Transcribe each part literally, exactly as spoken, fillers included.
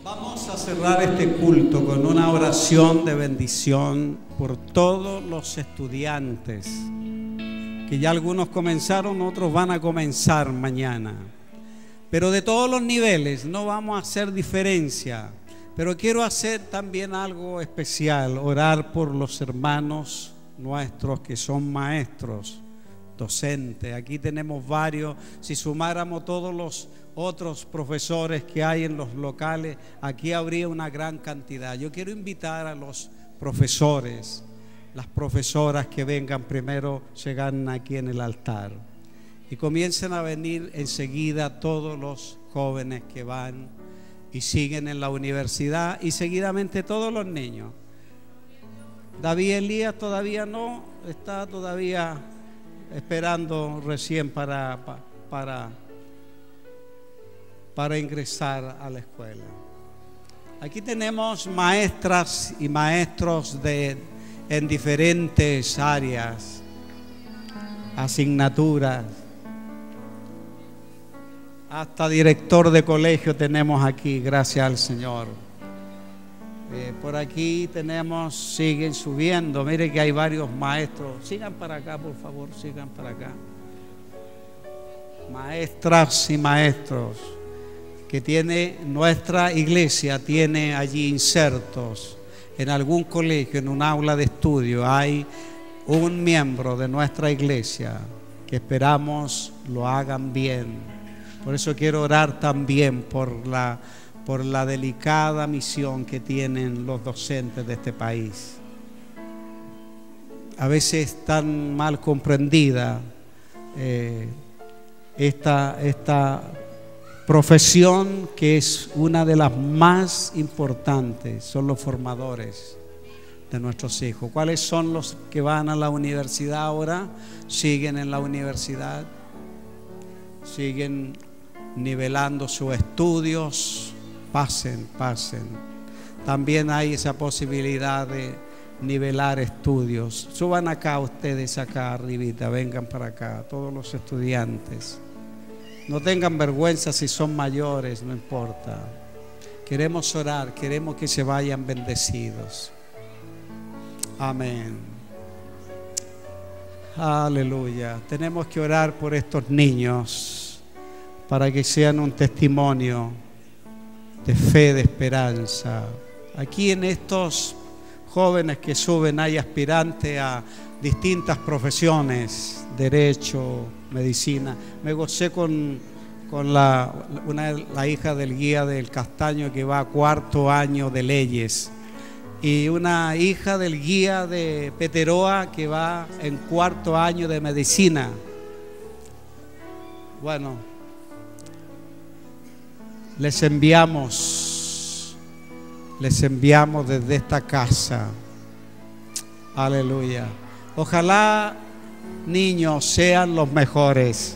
Vamos a cerrar este culto con una oración de bendición por todos los estudiantes, que ya algunos comenzaron, otros van a comenzar mañana. Pero de todos los niveles, no vamos a hacer diferencia. Pero quiero hacer también algo especial, orar por los hermanos nuestros que son maestros, docentes. Aquí tenemos varios. Si sumáramos todos los otros profesores que hay en los locales, aquí habría una gran cantidad. Yo quiero invitar a los profesores, las profesoras que vengan primero, llegan aquí en el altar y comiencen a venir enseguida todos los jóvenes que van y siguen en la universidad, y seguidamente todos los niños. David Elías todavía no, está todavía esperando recién para, para, para ingresar a la escuela. Aquí tenemos maestras y maestros de, en diferentes áreas, asignaturas. Hasta director de colegio tenemos aquí, gracias al Señor. Eh, por aquí tenemos, siguen subiendo. Mire que hay varios maestros. Sigan para acá, por favor, sigan para acá. Maestras y maestros que tiene nuestra iglesia, tiene allí insertos. En algún colegio, en un aula de estudio, hay un miembro de nuestra iglesia que esperamos lo hagan bien. Por eso quiero orar también por la, por la delicada misión que tienen los docentes de este país. A veces tan mal comprendida eh, esta, esta profesión, que es una de las más importantes, son los formadores de nuestros hijos. ¿Cuáles son los que van a la universidad ahora? Siguen en la universidad, siguen nivelando sus estudios. Pasen, pasen. También hay esa posibilidad de nivelar estudios. Suban acá ustedes, acá arribita, vengan para acá, todos los estudiantes. No tengan vergüenza si son mayores, no importa. Queremos orar, queremos que se vayan bendecidos. Amén. Aleluya. Tenemos que orar por estos niños para que sean un testimonio de fe, de esperanza. Aquí en estos jóvenes que suben hay aspirantes a distintas profesiones, derecho, medicina. Me gocé con, con la, una, la hija del guía del Castaño, que va a cuarto año de leyes, y una hija del guía de Peteroa que va en cuarto año de medicina. Bueno, les enviamos, les enviamos desde esta casa. Aleluya. Ojalá, niños, sean los mejores.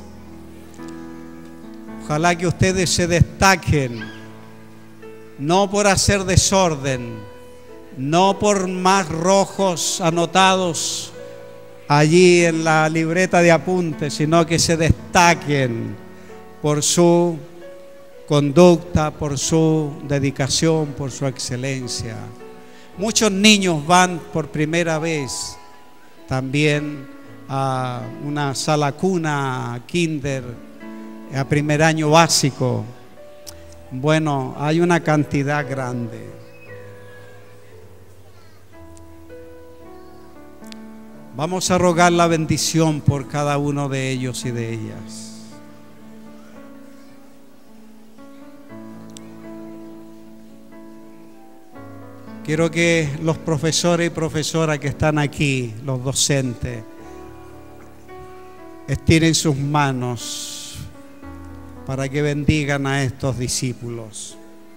Ojalá que ustedes se destaquen, no por hacer desorden, no por más rojos anotados allí en la libreta de apuntes, sino que se destaquen por su conducta, por su dedicación, por su excelencia. Muchos niños van por primera vez también a una sala cuna, kinder, a primer año básico. Bueno, hay una cantidad grande. Vamos a rogar la bendición por cada uno de ellos y de ellas. Quiero que los profesores y profesoras que están aquí, los docentes, estiren sus manos para que bendigan a estos discípulos.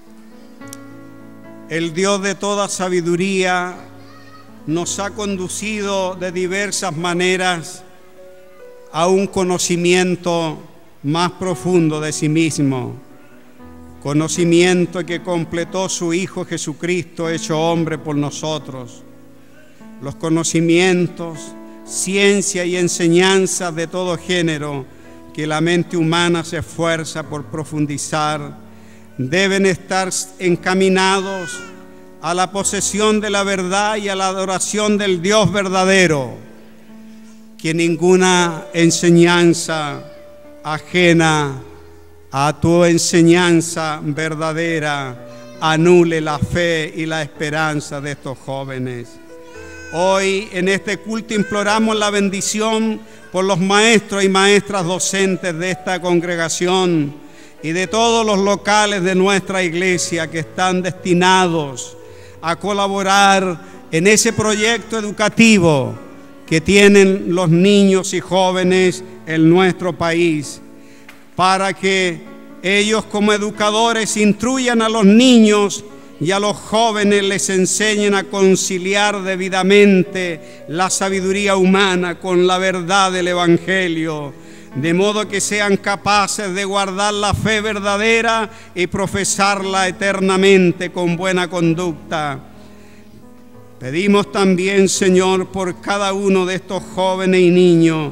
El Dios de toda sabiduría nos ha conducido de diversas maneras a un conocimiento más profundo de sí mismo. Conocimiento que completó su Hijo Jesucristo, hecho hombre por nosotros. Los conocimientos, ciencia y enseñanzas de todo género que la mente humana se esfuerza por profundizar deben estar encaminados a la posesión de la verdad y a la adoración del Dios verdadero. Que ninguna enseñanza ajena a tu enseñanza verdadera anule la fe y la esperanza de estos jóvenes. Hoy en este culto imploramos la bendición por los maestros y maestras docentes de esta congregación y de todos los locales de nuestra iglesia que están destinados a colaborar en ese proyecto educativo que tienen los niños y jóvenes en nuestro país, para que ellos como educadores instruyan a los niños y a los jóvenes, les enseñen a conciliar debidamente la sabiduría humana con la verdad del Evangelio, de modo que sean capaces de guardar la fe verdadera y profesarla eternamente con buena conducta. Pedimos también, Señor, por cada uno de estos jóvenes y niños,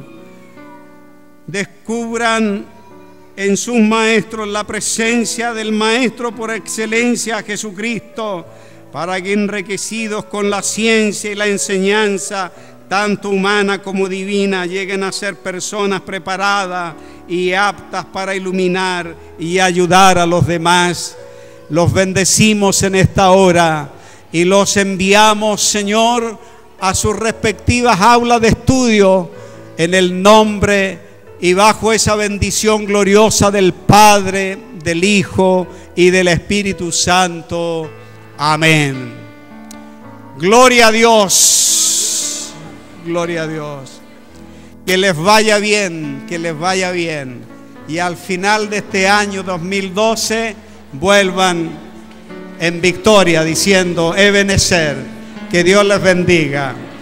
descubran en sus maestros la presencia del Maestro por excelencia, Jesucristo, para que enriquecidos con la ciencia y la enseñanza, tanto humana como divina, lleguen a ser personas preparadas y aptas para iluminar y ayudar a los demás. Los bendecimos en esta hora y los enviamos, Señor, a sus respectivas aulas de estudio en el nombre y bajo esa bendición gloriosa del Padre, del Hijo y del Espíritu Santo. Amén. Gloria a Dios. Gloria a Dios. Que les vaya bien, que les vaya bien. Y al final de este año dos mil doce vuelvan en victoria diciendo: Ebenezer. Que Dios les bendiga.